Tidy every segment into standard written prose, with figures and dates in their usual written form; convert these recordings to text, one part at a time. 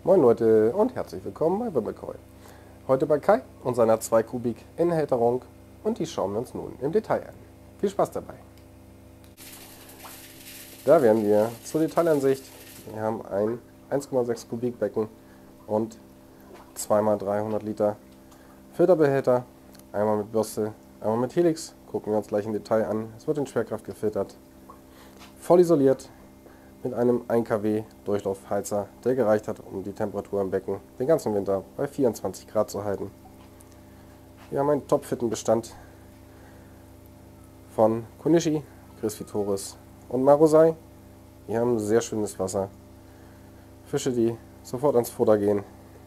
Moin Leute und herzlich willkommen bei Wimmelkoi. Heute bei Kai und seiner 2 Kubik Innenhalterung und die schauen wir uns nun im Detail an. Viel Spaß dabei! Da wären wir zur Detailansicht. Wir haben ein 1,6 Kubik Becken und 2x300 Liter Filterbehälter. Einmal mit Bürste, einmal mit Helix. Gucken wir uns gleich im Detail an. Es wird in Schwerkraft gefiltert. Voll isoliert. Mit einem 1 kW Durchlaufheizer, der gereicht hat, um die Temperatur im Becken den ganzen Winter bei 24 Grad zu halten. Wir haben einen topfitten Bestand von Konishi, Crisfitoris und Marusei. Wir haben sehr schönes Wasser. Fische, die sofort ans Futter gehen.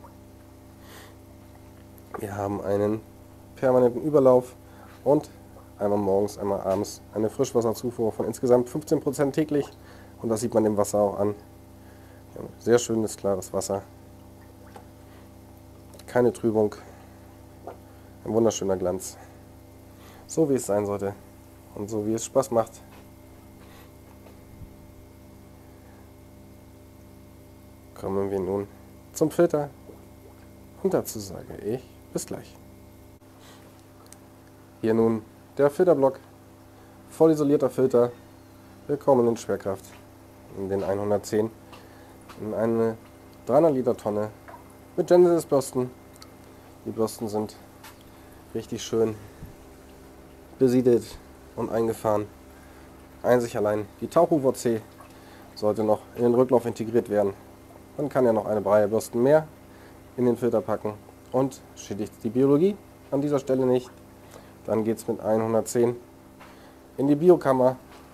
Wir haben einen permanenten Überlauf und einmal morgens, einmal abends eine Frischwasserzufuhr von insgesamt 15% täglich. Und das sieht man dem Wasser auch an. Wir haben sehr schönes, klares Wasser. Keine Trübung. Ein wunderschöner Glanz. So wie es sein sollte. Und so wie es Spaß macht. Kommen wir nun zum Filter. Und dazu sage ich bis gleich. Hier nun der Filterblock. Voll isolierter Filter. Willkommen in Schwerkraft. In den 110 in eine 300 Liter Tonne mit Genesis Bürsten. Die Bürsten sind richtig schön besiedelt und eingefahren. Einzig allein die Tauchufer C sollte noch in den Rücklauf integriert werden. Man kann ja noch eine Reihe Bürsten mehr in den Filter packen und schädigt die Biologie an dieser Stelle nicht. Dann geht es mit 110 in die Biokammer.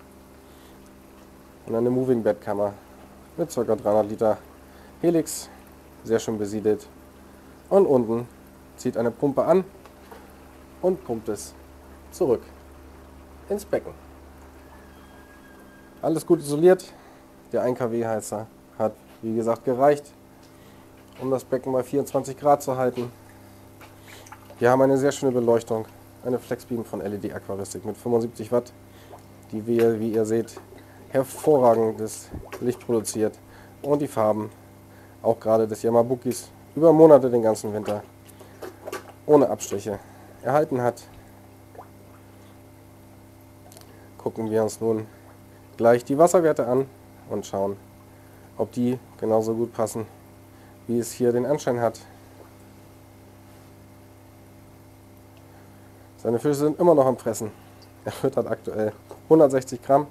Und eine Moving Bed Kammer mit ca. 300 Liter Helix, sehr schön besiedelt. Und unten zieht eine Pumpe an und pumpt es zurück ins Becken. Alles gut isoliert. Der 1 kW Heizer hat, wie gesagt, gereicht, um das Becken bei 24 Grad zu halten. Wir haben eine sehr schöne Beleuchtung, eine Flexbeam von LED Aquaristik mit 75 Watt, die wir, wie ihr seht, hervorragendes Licht produziert und die Farben, auch gerade des Yamabukis, über Monate den ganzen Winter ohne Abstriche erhalten hat. Gucken wir uns nun gleich die Wasserwerte an und schauen, ob die genauso gut passen, wie es hier den Anschein hat. Seine Fische sind immer noch am Fressen. Er füttert aktuell 160 Gramm.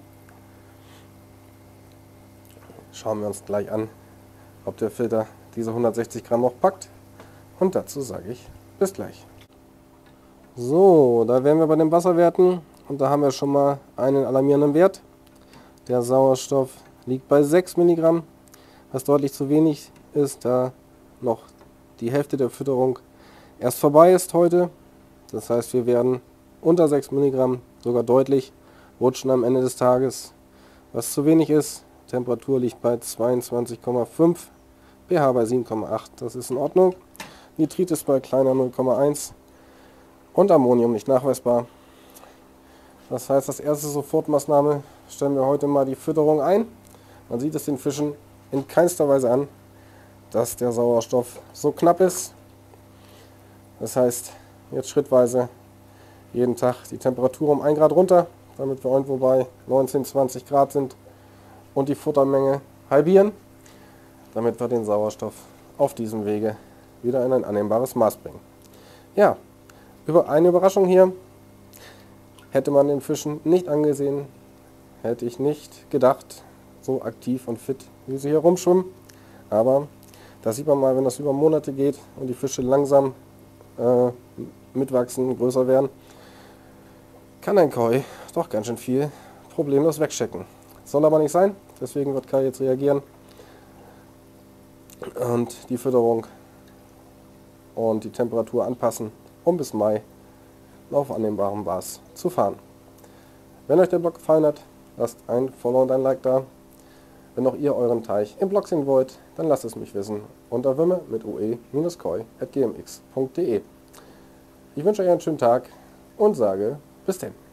Schauen wir uns gleich an, ob der Filter diese 160 Gramm noch packt. Und dazu sage ich bis gleich. So, da wären wir bei den Wasserwerten und da haben wir schon mal einen alarmierenden Wert. Der Sauerstoff liegt bei 6 Milligramm, was deutlich zu wenig ist, da noch die Hälfte der Fütterung erst vorbei ist heute. Das heißt, wir werden unter 6 Milligramm sogar deutlich rutschen am Ende des Tages, was zu wenig ist. Temperatur liegt bei 22,5, pH bei 7,8, das ist in Ordnung. Nitrit ist bei kleiner 0,1 und Ammonium nicht nachweisbar. Das heißt, als erste Sofortmaßnahme stellen wir heute mal die Fütterung ein. Man sieht es den Fischen in keinster Weise an, dass der Sauerstoff so knapp ist. Das heißt, jetzt schrittweise jeden Tag die Temperatur um 1 Grad runter, damit wir irgendwo bei 19, 20 Grad sind. Und die Futtermenge halbieren, damit wir den Sauerstoff auf diesem Wege wieder in ein annehmbares Maß bringen. Ja, eine Überraschung hier. Hätte man den Fischen nicht angesehen, hätte ich nicht gedacht, so aktiv und fit, wie sie hier rumschwimmen. Aber da sieht man mal, wenn das über Monate geht und die Fische langsam mitwachsen, größer werden, kann ein Koi doch ganz schön viel problemlos wegchecken. Soll aber nicht sein, deswegen wird Kai jetzt reagieren und die Fütterung und die Temperatur anpassen, um bis Mai auf annehmbarem Maß zu fahren. Wenn euch der Blog gefallen hat, lasst ein Follow und ein Like da. Wenn auch ihr euren Teich im Blog sehen wollt, dann lasst es mich wissen unter wimme mit ue-koi@gmx.de. Ich wünsche euch einen schönen Tag und sage bis denn.